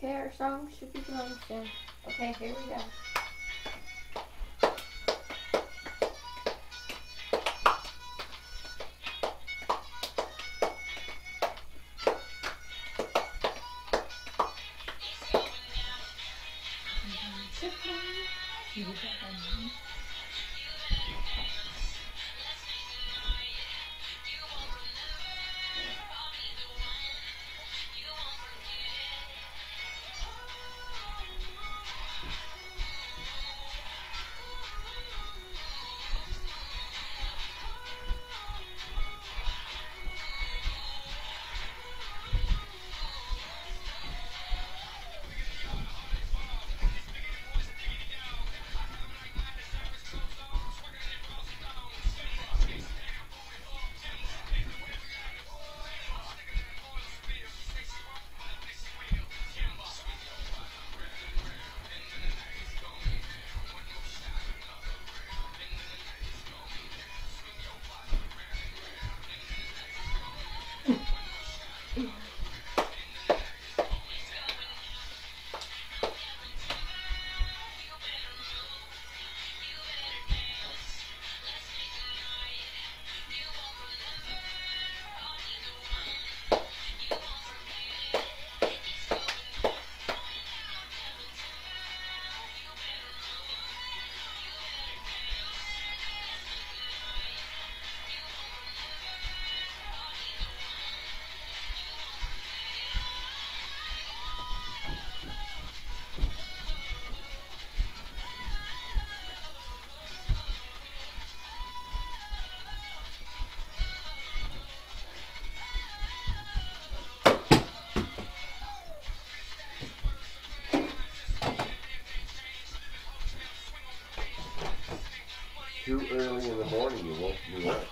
Okay, our song should be going soon. Okay, here we go. Too early in the morning, you woke me up.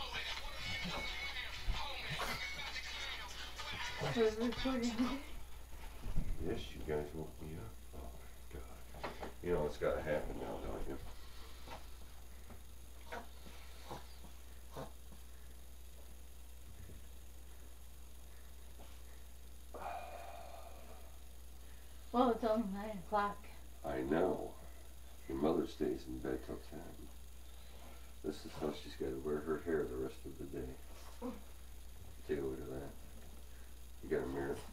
We're recording. Yes, you guys woke me up. Oh my God. You know it's got to happen now, don't you? Well, it's only 9 o'clock. I know. Your mother stays in bed till 10. This is how she's got to wear her hair the rest of the day. Take a look at that. You got a mirror?